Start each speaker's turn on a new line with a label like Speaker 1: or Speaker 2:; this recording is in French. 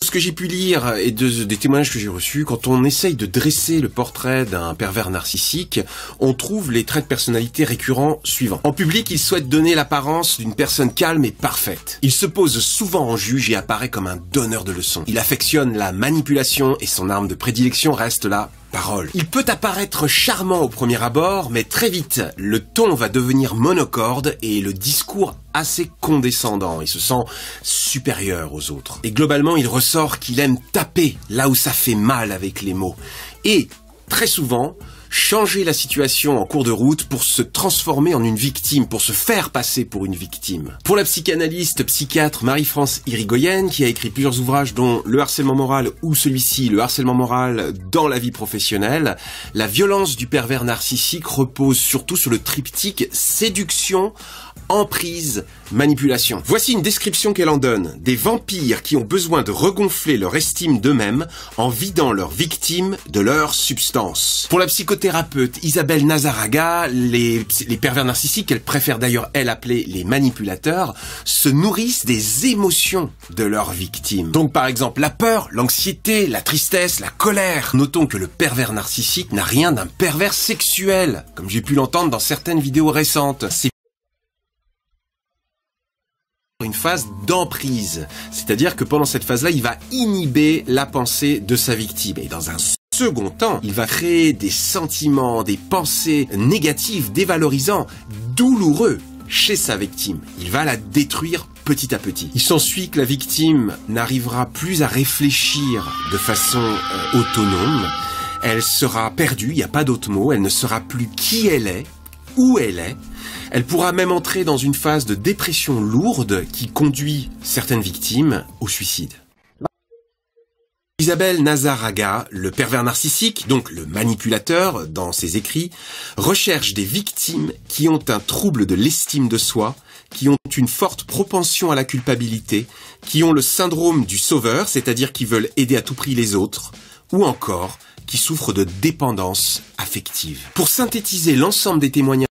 Speaker 1: Ce que j'ai pu lire et des témoignages que j'ai reçus, quand on essaye de dresser le portrait d'un pervers narcissique, on trouve les traits de personnalité récurrents suivants. En public, il souhaite donner l'apparence d'une personne calme et parfaite. Il se pose souvent en juge et apparaît comme un donneur de leçons. Il affectionne la manipulation et son arme de prédilection reste la parole. Il peut apparaître charmant au premier abord, mais très vite, le ton va devenir monocorde et le discours assez condescendant. Il se sent supérieur aux autres. Et globalement, il ressort qu'il aime taper là où ça fait mal avec les mots. Et, très souvent, changer la situation en cours de route pour se transformer en une victime, pour se faire passer pour une victime. Pour la psychanalyste psychiatre Marie-France Irigoyen, qui a écrit plusieurs ouvrages dont Le harcèlement moral ou celui-ci, Le harcèlement moral dans la vie professionnelle, la violence du pervers narcissique repose surtout sur le triptyque séduction, emprise, manipulation. Voici une description qu'elle en donne. Des vampires qui ont besoin de regonfler leur estime d'eux-mêmes en vidant leurs victimes de leur substance. Pour la psychothérapeute Isabelle Nazaraga, les pervers narcissiques, qu'elle préfère d'ailleurs elle appeler les manipulateurs, se nourrissent des émotions de leurs victimes. Donc par exemple la peur, l'anxiété, la tristesse, la colère. Notons que le pervers narcissique n'a rien d'un pervers sexuel, comme j'ai pu l'entendre dans certaines vidéos récentes. C'est une phase d'emprise, c'est-à-dire que pendant cette phase-là, il va inhiber la pensée de sa victime. Et dans un second temps, il va créer des sentiments, des pensées négatives, dévalorisants, douloureux chez sa victime. Il va la détruire petit à petit. Il s'ensuit que la victime n'arrivera plus à réfléchir de façon autonome. Elle sera perdue, il n'y a pas d'autre mot, elle ne saura plus qui elle est, où elle est. Elle pourra même entrer dans une phase de dépression lourde qui conduit certaines victimes au suicide. Isabelle Nazaraga, le pervers narcissique, donc le manipulateur dans ses écrits, recherche des victimes qui ont un trouble de l'estime de soi, qui ont une forte propension à la culpabilité, qui ont le syndrome du sauveur, c'est-à-dire qui veulent aider à tout prix les autres, ou encore qui souffrent de dépendance affective. Pour synthétiser l'ensemble des témoignages